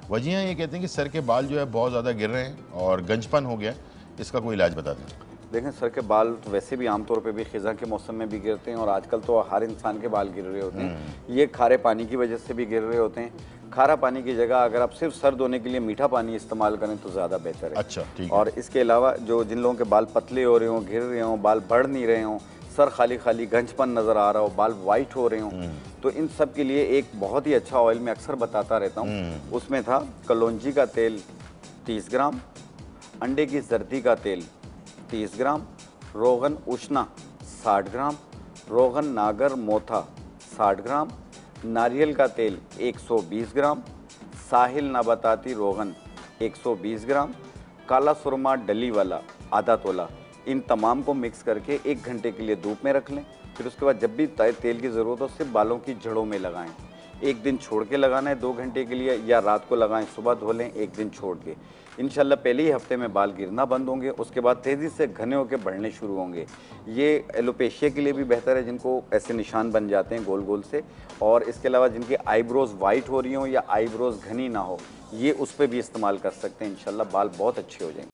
वजह ये कहते हैं कि सर के बाल जो है बहुत ज़्यादा गिर रहे हैं और गंजपन हो गया है, इसका कोई इलाज बता दें। देखें, सर के बाल तो वैसे भी आमतौर पे भी ख़िज़ा के मौसम में भी गिरते हैं और आजकल तो हर इंसान के बाल गिर रहे होते हैं। ये खारे पानी की वजह से भी गिर रहे होते हैं। खारा पानी की जगह अगर आप सिर्फ सर धोने के लिए मीठा पानी इस्तेमाल करें तो ज़्यादा बेहतर है। अच्छा, ठीक है। और इसके अलावा जो जिन लोगों के बाल पतले हो रहे हों, गिर रहे हों, बाल बढ़ नहीं रहे हों, सर खाली खाली गंजपन नज़र आ रहा हो, बाल वाइट हो रहे हों, तो इन सब के लिए एक बहुत ही अच्छा ऑयल मैं अक्सर बताता रहता हूँ। उसमें था कलौंजी का तेल 30 ग्राम, अंडे की जर्दी का तेल 30 ग्राम, रोगन उशना 60 ग्राम, रोगन नागर मोथा 60 ग्राम, नारियल का तेल 120 ग्राम, साहिल नबाताती रोगन 120 ग्राम, काला सुरमा डली वाला आधा तोला। इन तमाम को मिक्स करके 1 घंटे के लिए धूप में रख लें। फिर उसके बाद जब भी तेल की ज़रूरत हो सिर्फ बालों की जड़ों में लगाएं। 1 दिन छोड़ के लगाना है 2 घंटे के लिए, या रात को लगाएं, सुबह धो लें 1 दिन छोड़ के। इंशाल्लाह पहले ही हफ्ते में बाल गिरना बंद होंगे, उसके बाद तेज़ी से घने होकर बढ़ने शुरू होंगे। ये एलोपेशिया के लिए भी बेहतर है, जिनको ऐसे निशान बन जाते हैं गोल गोल से। और इसके अलावा जिनकी आईब्रोज़ वाइट हो रही हों या आईब्रोज़ घनी ना हो, ये उस पर भी इस्तेमाल कर सकते हैं। इंशाल्लाह बाल बहुत अच्छे हो जाएंगे।